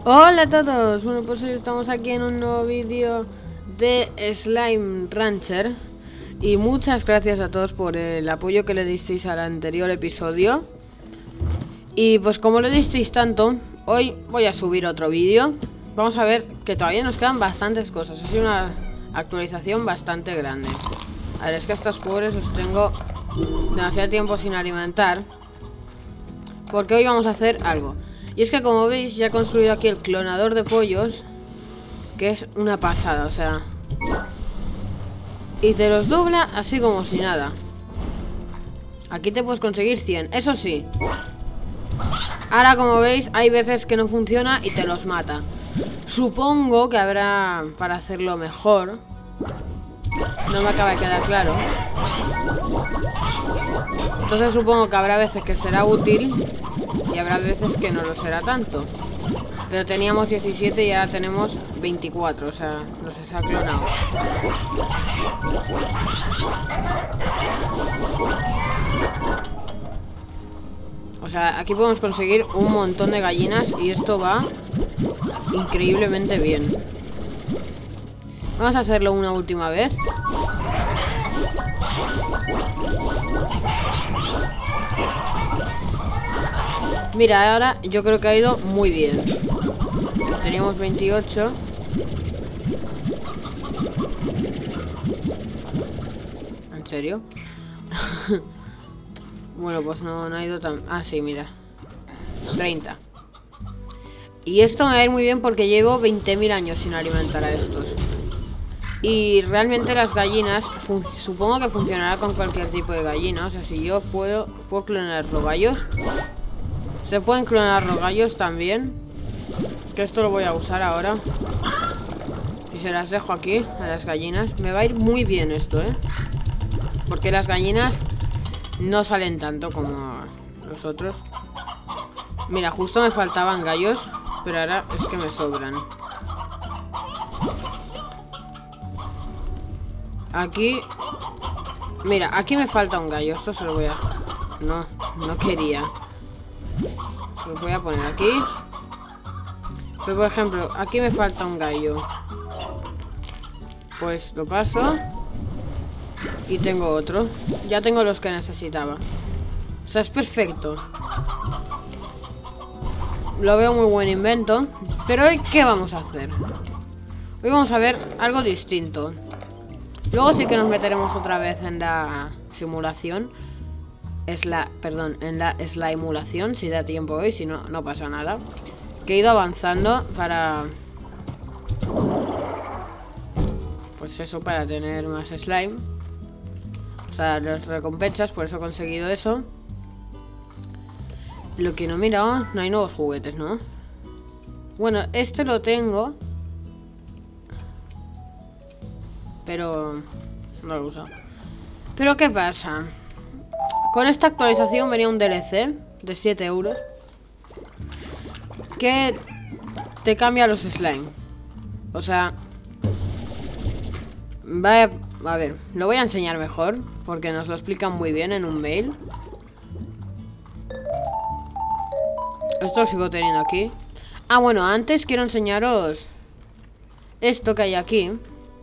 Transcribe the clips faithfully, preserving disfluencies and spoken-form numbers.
Hola a todos, bueno pues hoy estamos aquí en un nuevo vídeo de Slime Rancher. Y muchas gracias a todos por el apoyo que le disteis al anterior episodio. Y pues como le disteis tanto, hoy voy a subir otro vídeo. Vamos a ver que todavía nos quedan bastantes cosas, es una actualización bastante grande. A ver, es que a estos pobres los tengo demasiado tiempo sin alimentar, porque hoy vamos a hacer algo. Y es que como veis ya he construido aquí el clonador de pollos, que es una pasada, o sea, y te los dobla así como si nada. Aquí te puedes conseguir cien, eso sí. Ahora como veis hay veces que no funciona y te los mata. Supongo que habrá para hacerlo mejor. No me acaba de quedar claro. Entonces supongo que habrá veces que será útil y habrá veces que no lo será tanto. Pero teníamos diecisiete y ahora tenemos veinticuatro, o sea, no se ha clonado. O sea, aquí podemos conseguir un montón de gallinas y esto va increíblemente bien. Vamos a hacerlo una última vez. Mira, ahora yo creo que ha ido muy bien. Teníamos veintiocho. ¿En serio? Bueno, pues no, no ha ido tan... Ah, sí, mira. treinta. Y esto me va a ir muy bien porque llevo veinte mil años sin alimentar a estos. Y realmente las gallinas, supongo que funcionará con cualquier tipo de gallina. O sea, si yo puedo, puedo clonar rogallos. Se pueden clonar rogallos también. Que esto lo voy a usar ahora. Y se las dejo aquí, a las gallinas. Me va a ir muy bien esto, ¿eh? Porque las gallinas no salen tanto como los otros. Mira, justo me faltaban gallos, pero ahora es que me sobran. Aquí... Mira, aquí me falta un gallo. Esto se lo voy a... No, no quería. Se lo voy a poner aquí. Pero por ejemplo, aquí me falta un gallo. Pues lo paso. Y tengo otro. Ya tengo los que necesitaba. O sea, es perfecto. Lo veo muy buen invento. Pero hoy, ¿qué vamos a hacer? Hoy vamos a ver algo distinto. Luego sí que nos meteremos otra vez en la simulación. Es la, perdón, en la slimulación, si da tiempo hoy, si no, no pasa nada. Que he ido avanzando para... Pues eso, para tener más slime. O sea, las recompensas, por eso he conseguido eso. Lo que no he mirado, no hay nuevos juguetes, ¿no? Bueno, este lo tengo. Pero no lo he usado. Pero ¿qué pasa? Con esta actualización venía un D L C de siete euros que te cambia los slime. O sea, va a, a ver, lo voy a enseñar mejor porque nos lo explican muy bien en un mail. Esto lo sigo teniendo aquí. Ah, bueno, antes quiero enseñaros esto que hay aquí,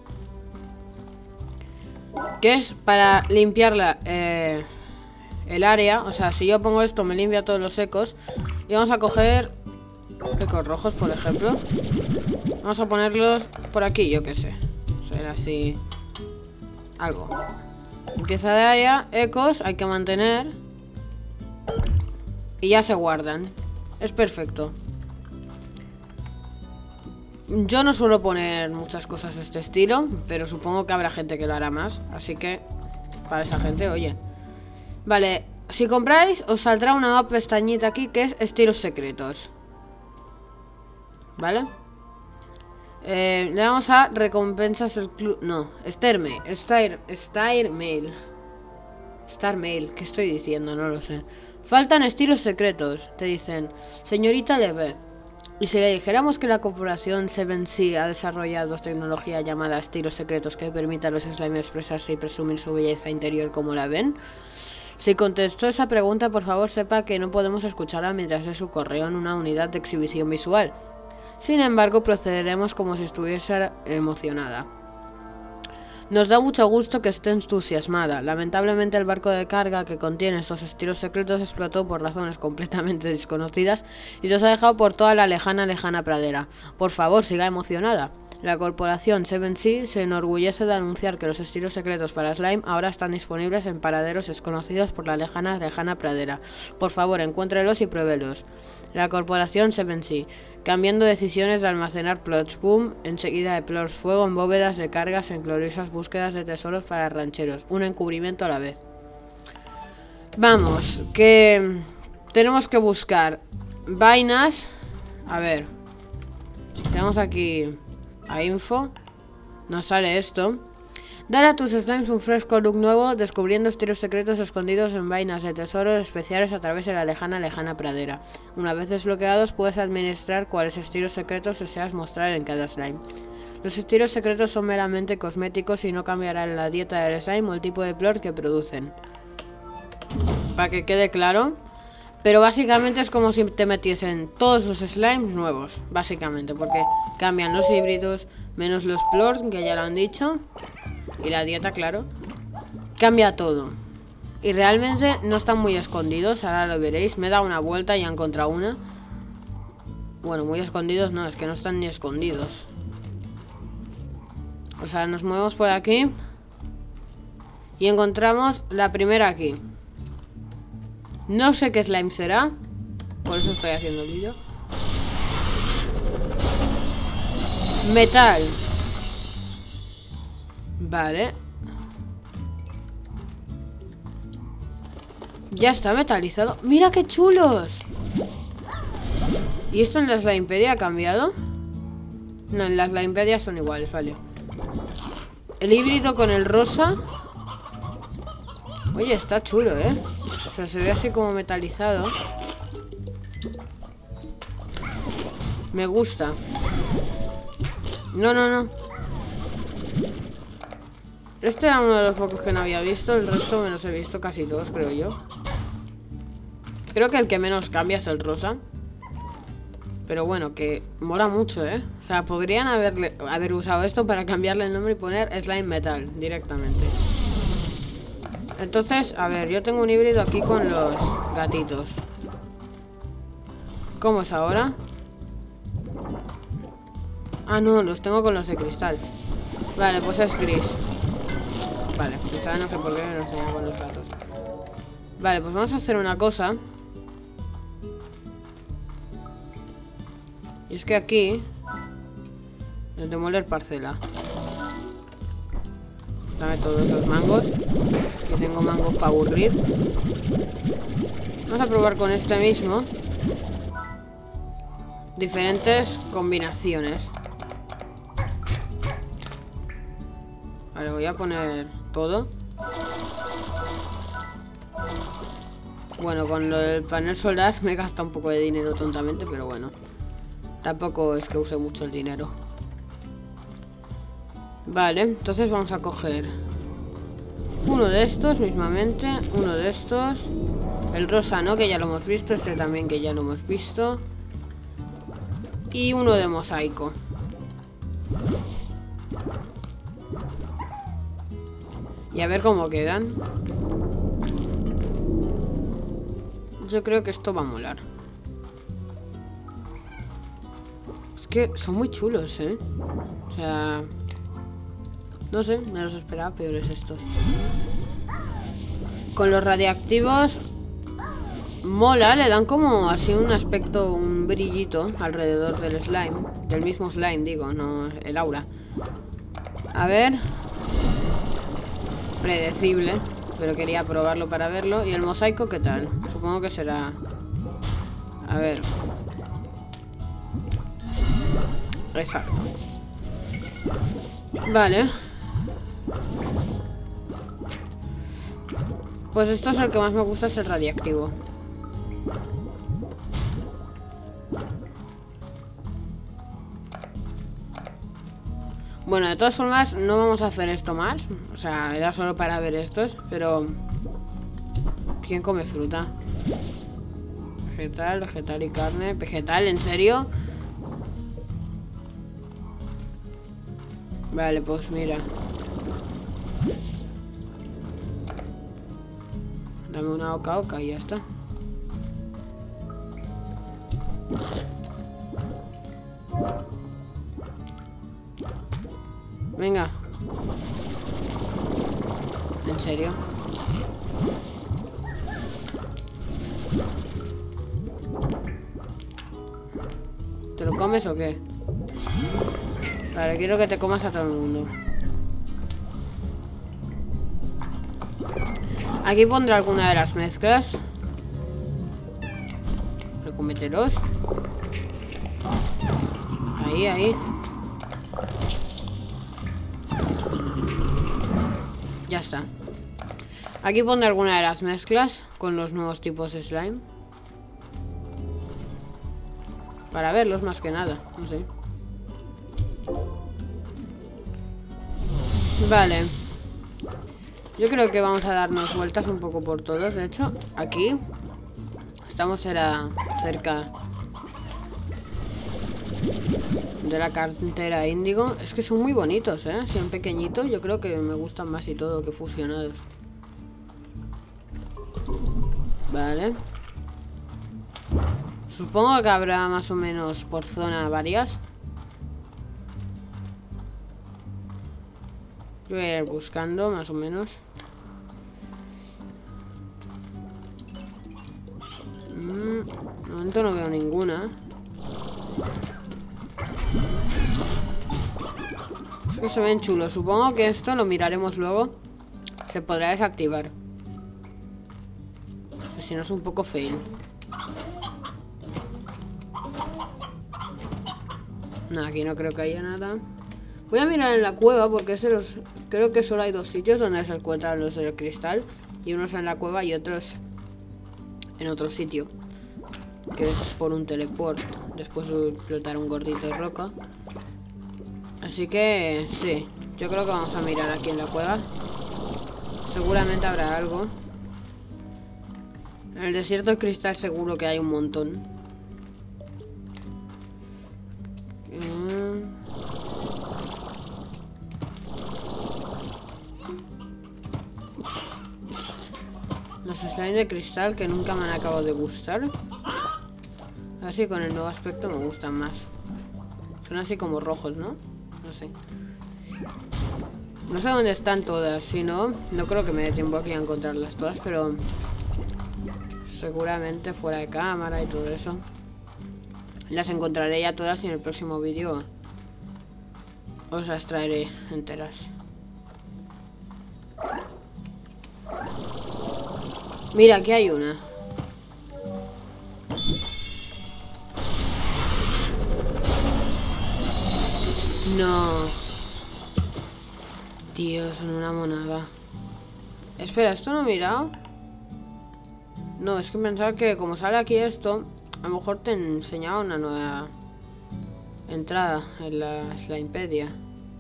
que es para limpiar la, eh, el área. O sea, si yo pongo esto me limpia todos los ecos. Y vamos a coger ecos rojos, por ejemplo. Vamos a ponerlos por aquí, yo qué sé. Será así algo. Limpieza de área, ecos, hay que mantener. Y ya se guardan. Es perfecto. Yo no suelo poner muchas cosas de este estilo, pero supongo que habrá gente que lo hará más. Así que, para esa gente, oye. Vale, si compráis, os saldrá una nueva pestañita aquí que es estilos secretos. ¿Vale? Eh, le damos a recompensas del club. No, Star Mail. Star, Star Mail. Star Mail, ¿qué estoy diciendo? No lo sé. Faltan estilos secretos. Te dicen, señorita Leve. Y si le dijéramos que la corporación Seven Sea ha desarrollado tecnología llamada estilos secretos que permite a los slime expresarse y presumir su belleza interior como la ven. Si contestó esa pregunta, por favor sepa que no podemos escucharla mientras lee su correo en una unidad de exhibición visual. Sin embargo, procederemos como si estuviese emocionada. Nos da mucho gusto que esté entusiasmada. Lamentablemente el barco de carga que contiene estos estilos secretos explotó por razones completamente desconocidas y los ha dejado por toda la lejana, lejana pradera. Por favor, siga emocionada. La corporación Seven Sea se enorgullece de anunciar que los estilos secretos para slime ahora están disponibles en paraderos desconocidos por la lejana, lejana pradera. Por favor, encuéntrelos y pruébelos. La corporación Seven Sea, cambiando decisiones de almacenar plots. Boom, enseguida de plots. Fuego en bóvedas de cargas en gloriosas búsquedas de tesoros para rancheros. Un encubrimiento a la vez. Vamos, que tenemos que buscar vainas. A ver. Tenemos aquí a info. Nos sale esto. Dar a tus slimes un fresco look nuevo, descubriendo estilos secretos escondidos en vainas de tesoros especiales a través de la lejana, lejana pradera. Una vez desbloqueados, puedes administrar cuáles estilos secretos deseas mostrar en cada slime. Los estilos secretos son meramente cosméticos y no cambiarán la dieta del slime o el tipo de plot que producen. Para que quede claro. Pero básicamente es como si te metiesen todos los slimes nuevos, básicamente, porque cambian los híbridos, menos los plorts, que ya lo han dicho, y la dieta, claro. Cambia todo. Y realmente no están muy escondidos, ahora lo veréis. Me he dado una vuelta y he encontrado una. Bueno, muy escondidos no, es que no están ni escondidos. O sea, nos movemos por aquí y encontramos la primera aquí. No sé qué slime será, por eso estoy haciendo el vídeo. Metal. Vale. Ya está metalizado. ¡Mira qué chulos! ¿Y esto en la Slimepedia ha cambiado? No, en las Slimepedia son iguales, vale. El híbrido con el rosa. Oye, está chulo, ¿eh? O sea, se ve así como metalizado. Me gusta. No, no, no. Este era uno de los pocos que no había visto. El resto me los he visto casi todos, creo yo. Creo que el que menos cambia es el rosa. Pero bueno, que mola mucho, ¿eh? O sea, podrían haberle, haber usado esto para cambiarle el nombre y poner Slime Metal directamente. Entonces, a ver, yo tengo un híbrido aquí con los gatitos. ¿Cómo es ahora? Ah, no, los tengo con los de cristal. Vale, pues es gris. Vale, pues ahora no sé por qué me lo enseñan con los gatos. Vale, pues vamos a hacer una cosa. Y es que aquí el demoler parcela. Dame todos los mangos. Que tengo mangos para aburrir. Vamos a probar con este mismo diferentes combinaciones. Vale, voy a poner todo. Bueno, con lo del panel solar me gasta un poco de dinero tontamente, pero bueno. Tampoco es que use mucho el dinero. Vale, entonces vamos a coger uno de estos mismamente, uno de estos. El rosa no, que ya lo hemos visto. Este también, que ya lo hemos visto. Y uno de mosaico. Y a ver cómo quedan. Yo creo que esto va a molar. Es que son muy chulos, ¿eh? O sea... No sé, me los esperaba peores estos. Con los radiactivos... Mola, le dan como así un aspecto, un brillito alrededor del slime. Del mismo slime, digo, no el aura. A ver... Predecible, pero quería probarlo para verlo. ¿Y el mosaico qué tal? Supongo que será... A ver... Exacto. Vale. Pues esto es el que más me gusta, es el radiactivo. Bueno, de todas formas, no vamos a hacer esto más. O sea, era solo para ver estos. Pero... ¿quién come fruta? Vegetal, vegetal y carne. ¿Vegetal? ¿En serio? Vale, pues mira. Dame una oca oca y ya está. Venga. ¿En serio? ¿Te lo comes o qué? Vale, quiero que te comas a todo el mundo. Aquí pondré alguna de las mezclas. Recómetelos. Ahí, ahí. Ya está. Aquí pondré alguna de las mezclas con los nuevos tipos de slime. Para verlos más que nada, no sé. Vale. Yo creo que vamos a darnos vueltas un poco por todos. De hecho, aquí estamos era cerca de la cantera índigo. Es que son muy bonitos, ¿eh? Si son pequeñitos, yo creo que me gustan más y todo que fusionados. Vale. Supongo que habrá más o menos por zona varias. Yo voy a ir buscando más o menos. Mm, de momento no veo ninguna. Es que se ven chulos. Supongo que esto lo miraremos luego. Se podrá desactivar. O sea, si no es un poco fail. No, aquí no creo que haya nada. Voy a mirar en la cueva porque es de los, creo que solo hay dos sitios donde se encuentran los del cristal. Y unos en la cueva y otros en otro sitio. Que es por un teleport. Después de explotar un gordito de roca. Así que sí, yo creo que vamos a mirar aquí en la cueva. Seguramente habrá algo. En el desierto de cristal seguro que hay un montón. Los slimes de cristal que nunca me han acabado de gustar. A ver si con el nuevo aspecto me gustan más. Son así como rojos, ¿no? No sé. No sé dónde están todas. Si no, no creo que me dé tiempo aquí a encontrarlas todas, pero seguramente fuera de cámara y todo eso. Las encontraré ya todas y en el próximo vídeo os las traeré enteras. Mira, aquí hay una. No. Tío, son una monada. Espera, ¿esto no he mirado? No, es que pensaba que como sale aquí esto, a lo mejor te enseñaba una nueva entrada en la Slimepedia.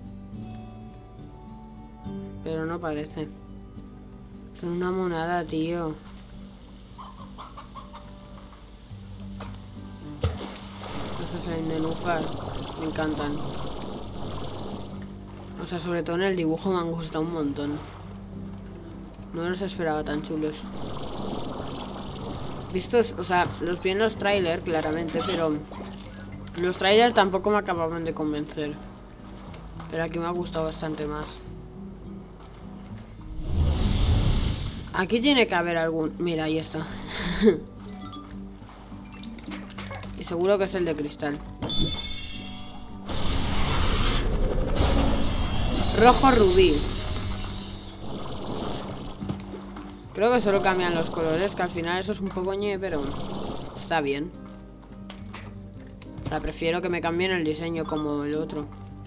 Pero no parece. Son una monada, tío. Estos slime de Nufar me encantan. O sea, sobre todo en el dibujo me han gustado un montón. No me los esperaba tan chulos. Vistos, o sea, los vi en los trailers, claramente, pero los trailers tampoco me acababan de convencer. Pero aquí me ha gustado bastante más. Aquí tiene que haber algún... Mira, ahí está. Y seguro que es el de cristal. Rojo rubí. Creo que solo cambian los colores, que al final eso es un poco ñe, pero está bien. O sea, prefiero que me cambien el diseño como el otro.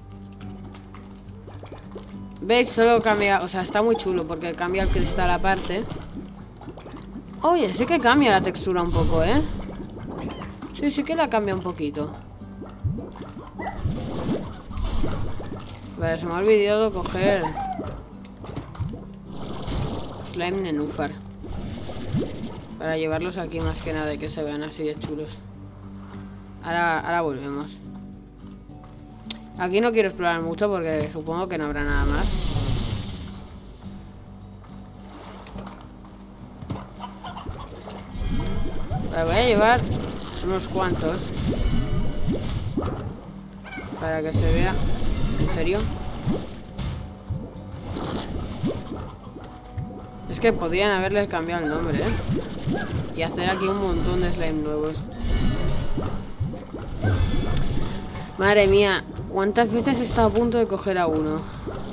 ¿Veis? Solo cambia... O sea, está muy chulo porque cambia el cristal aparte. Oye, sí que cambia la textura un poco, ¿eh? Sí, sí que la cambia un poquito. Vale, se me ha olvidado coger slime de Nufar para llevarlos aquí más que nada y que se vean así de chulos. Ahora, ahora volvemos. Aquí no quiero explorar mucho porque supongo que no habrá nada más. Vale, voy a llevar unos cuantos para que se vea. ¿En serio? Es que podrían haberles cambiado el nombre, ¿eh? Y hacer aquí un montón de slime nuevos. Madre mía, ¿cuántas veces he estado a punto de coger a uno?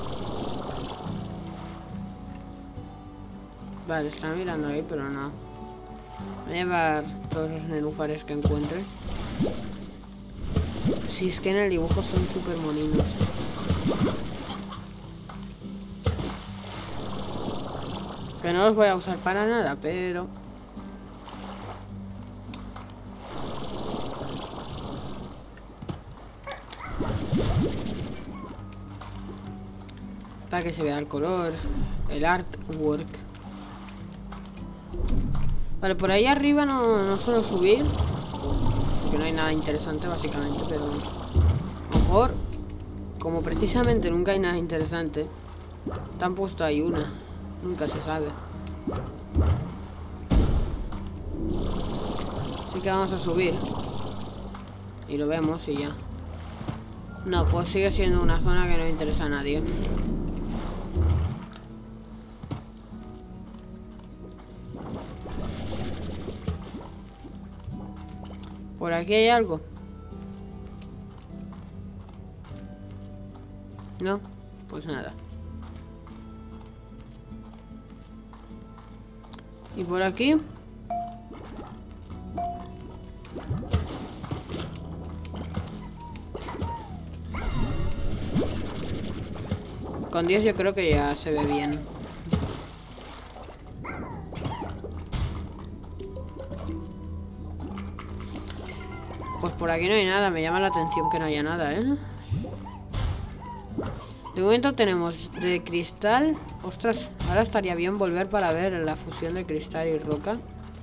Vale, está mirando ahí, pero no. Voy a llevar todos los nenúfares que encuentre. Si es que en el dibujo son súper moninos. Que no los voy a usar para nada, pero... para que se vea el color, el artwork. Vale, por ahí arriba no, no suelo subir, porque no hay nada interesante básicamente, pero a lo mejor, como precisamente nunca hay nada interesante, te han puesto ahí una, nunca se sabe. Así que vamos a subir y lo vemos y ya. No, pues sigue siendo una zona que no interesa a nadie. ¿Por aquí hay algo? No, pues nada. ¿Y por aquí? Con diez yo creo que ya se ve bien. Pues por aquí no hay nada, me llama la atención que no haya nada, ¿eh? De momento tenemos de cristal. Ostras, ahora estaría bien volver para ver la fusión de cristal y roca.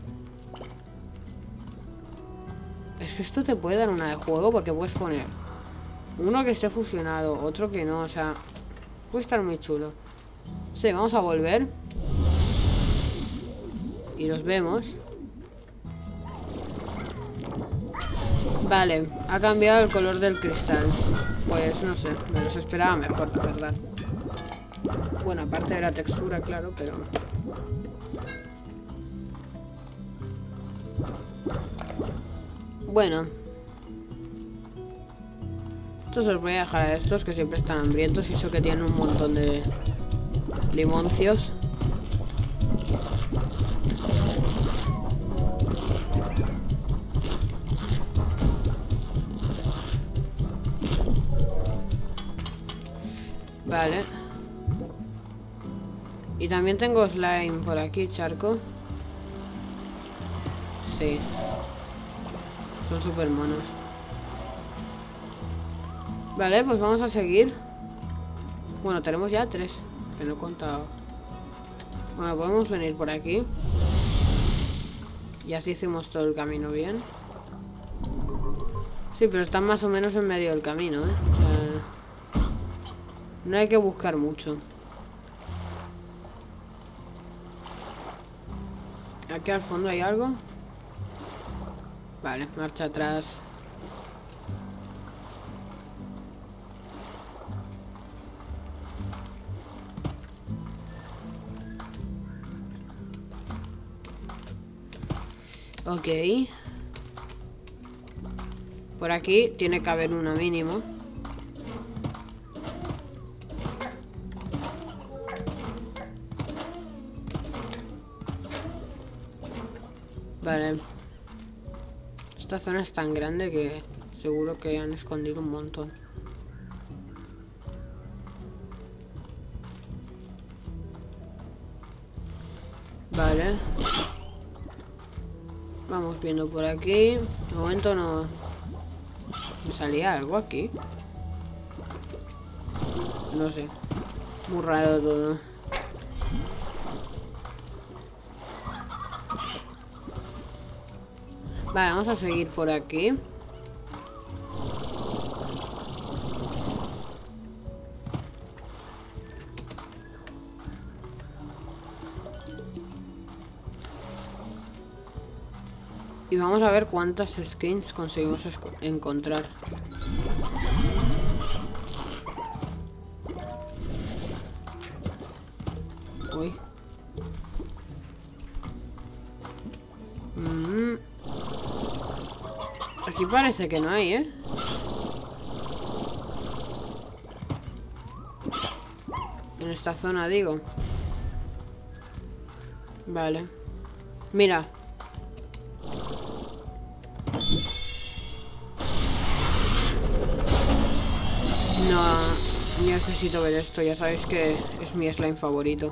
Es que esto te puede dar una de juego porque puedes poner uno que esté fusionado, otro que no, o sea, puede estar muy chulo. Sí, vamos a volver. Y los vemos. Vale, ha cambiado el color del cristal. Pues no sé, me los esperaba mejor, la verdad. Bueno, aparte de la textura, claro, pero... bueno. Esto se los voy a dejar a estos que siempre están hambrientos y eso que tienen un montón de limoncios. Vale. Y también tengo slime por aquí, charco. Sí. Son súper monos. Vale, pues vamos a seguir. Bueno, tenemos ya tres, que no he contado. Bueno, podemos venir por aquí. Y así hicimos todo el camino bien. Sí, pero están más o menos en medio del camino, ¿eh? O sea... no hay que buscar mucho. Aquí al fondo hay algo. Vale, marcha atrás. Ok. Por aquí tiene que haber una mínimo. Vale. Esta zona es tan grande que seguro que han escondido un montón. Vale. Vamos viendo por aquí. De momento no... ¿me salía algo aquí? No sé. Muy raro todo. Vale, vamos a seguir por aquí. Y vamos a ver cuántas skins conseguimos encontrar. Uy. Mm. Aquí parece que no hay, ¿eh? En esta zona, digo. Vale. Mira. No, necesito ver esto. Ya sabéis que es mi slime favorito.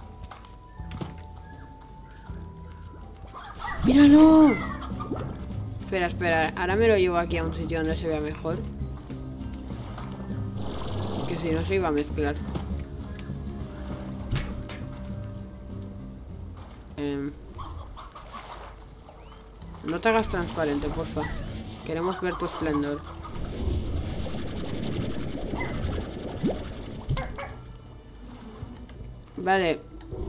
¡Míralo! Espera, espera. Ahora me lo llevo aquí a un sitio donde se vea mejor. Que si no se iba a mezclar. Eh, no te hagas transparente, porfa. Queremos ver tu esplendor. Vale.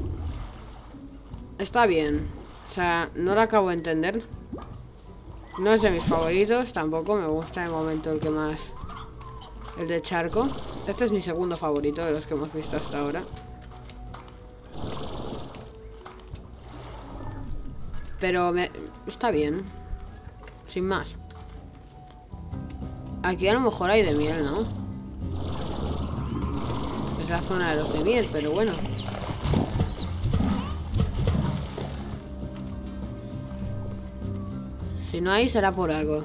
Está bien. O sea, no lo acabo de entender. No es de mis favoritos. Tampoco me gusta de momento el que más... El de charco. Este es mi segundo favorito de los que hemos visto hasta ahora. Pero me... está bien. Sin más. Aquí a lo mejor hay de miel, ¿no? Es la zona de los de miel, pero bueno. Si no hay, será por algo.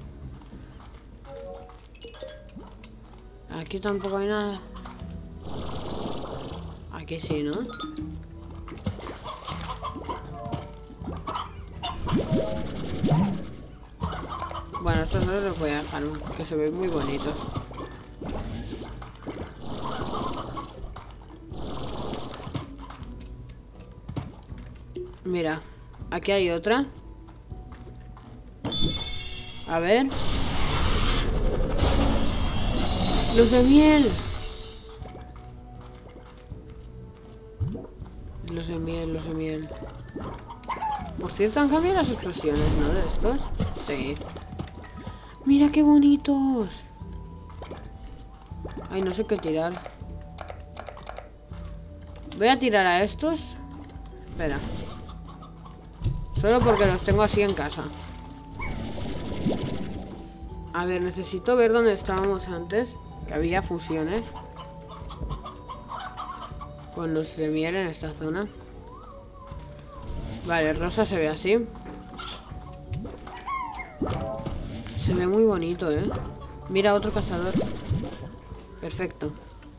Aquí tampoco hay nada. Aquí sí, ¿no? Bueno, estos no los voy a dejar, que se ven muy bonitos. Mira, aquí hay otra. A ver. ¡Los de miel! Los de miel, los de miel. Por cierto, han cambiado las explosiones, ¿no? De estos. Sí. ¡Mira qué bonitos! Ay, no sé qué tirar. Voy a tirar a estos. Espera. Solo porque los tengo así en casa. A ver, necesito ver dónde estábamos antes. Que había fusiones con los de miel en esta zona. Vale, el rosa se ve así. Se ve muy bonito, ¿eh? Mira, otro cazador. Perfecto.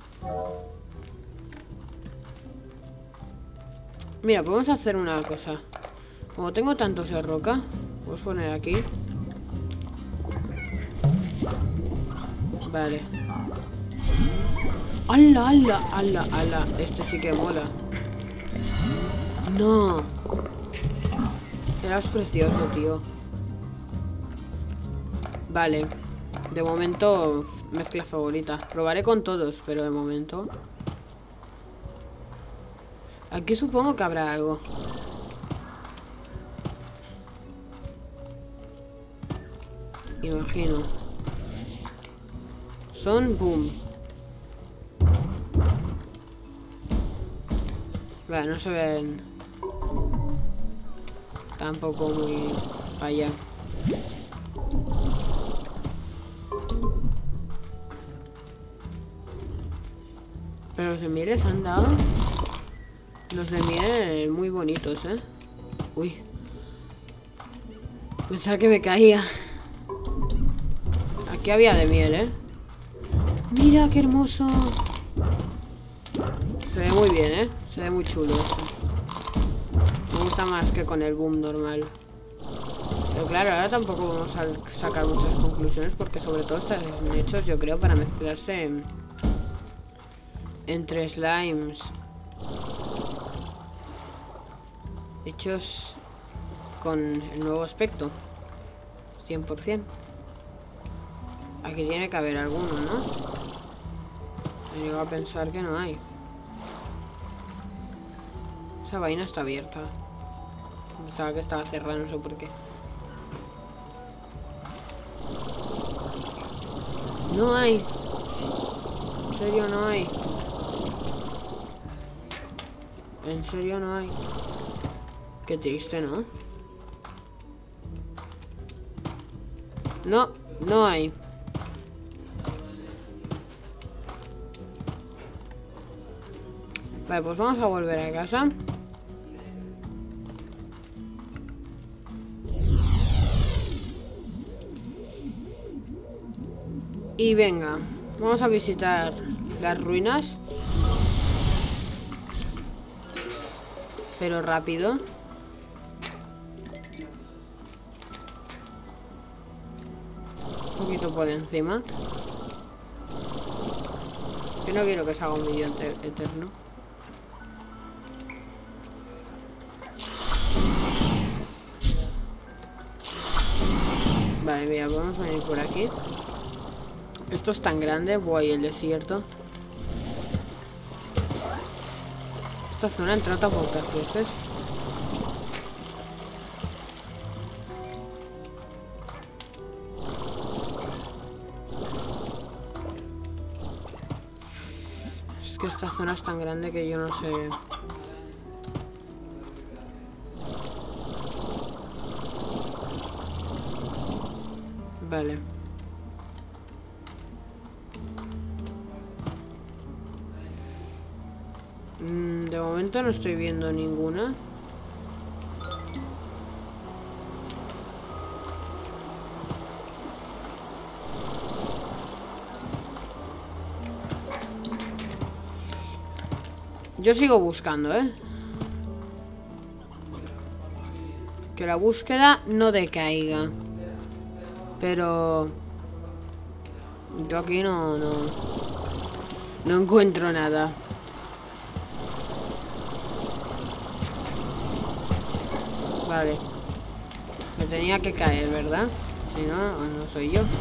Mira, podemos hacer una cosa. Como tengo tantos de roca, vamos a poner aquí. Vale. ¡Hala, hala, hala, hala! Este sí que mola. ¡No! Eras precioso, tío. Vale. De momento, mezcla favorita. Probaré con todos, pero de momento... Aquí supongo que habrá algo. Imagino. Son boom. Vale, no se ven tampoco muy allá. Pero los de miel les han dado. Los de miel muy bonitos, ¿eh? Uy. Pensaba que me caía. Aquí había de miel, ¿eh? Mira qué hermoso. Se ve muy bien, ¿eh? Se ve muy chulo eso. Me gusta más que con el boom normal. Pero claro, ahora tampoco vamos a sacar muchas conclusiones porque sobre todo están hechos, yo creo, para mezclarse en, entre slimes hechos con el nuevo aspecto. cien por cien. Aquí tiene que haber alguno, ¿no? Me llego a pensar que no hay. Esa vaina está abierta. Pensaba que estaba cerrada, no sé por qué. No hay. En serio no hay. En serio no hay. Qué triste, ¿no? No, no hay. Vale, pues vamos a volver a casa. Y venga, vamos a visitar las ruinas. Pero rápido. Un poquito por encima. Yo no quiero que se haga un vídeo eterno. Vale, mira, vamos a venir por aquí. Esto es tan grande. Buah, y el desierto. Esta zona he entrado tan pocas veces. Es que esta zona es tan grande que yo no sé. Vale. Mm, de momento no estoy viendo ninguna. Yo sigo buscando, ¿eh? Que la búsqueda no decaiga. Pero yo aquí no, no, no encuentro nada. Vale. Me tenía que caer, ¿verdad? Si no, no soy yo.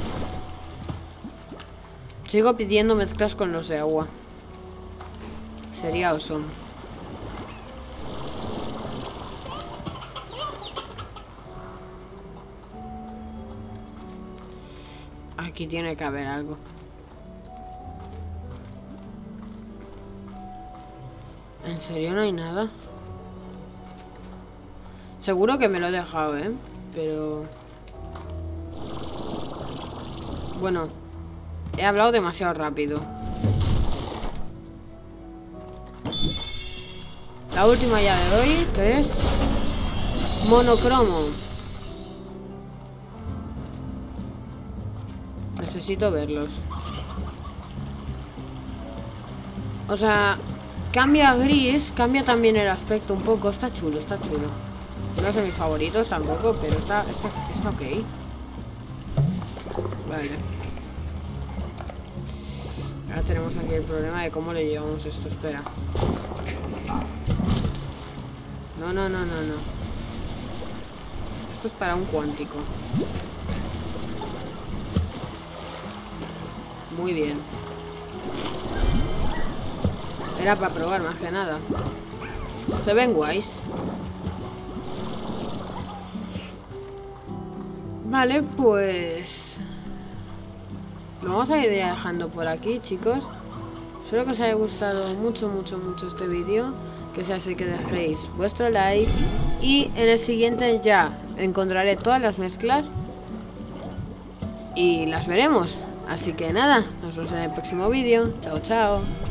Sigo pidiendo mezclas con los de agua. Sería awesome. Aquí tiene que haber algo. ¿En serio no hay nada? Seguro que me lo he dejado, ¿eh? Pero... bueno, he hablado demasiado rápido. La última ya de hoy, que es... monocromo. Necesito verlos. O sea, cambia a gris, cambia también el aspecto un poco. Está chulo, está chulo. No es de mis favoritos tampoco, pero está, está, está ok. Vale. Ahora tenemos aquí el problema de cómo le llevamos esto. Espera. No, no, no, no, no. Esto es para un cuántico. Muy bien. Era para probar más que nada. Se ven guays. Vale, pues... lo vamos a ir dejando por aquí, chicos. Espero que os haya gustado mucho, mucho, mucho este vídeo. Que sea así que dejéis vuestro like. Y en el siguiente ya encontraré todas las mezclas. Y las veremos. Así que nada, nos vemos en el próximo vídeo. Chao, chao.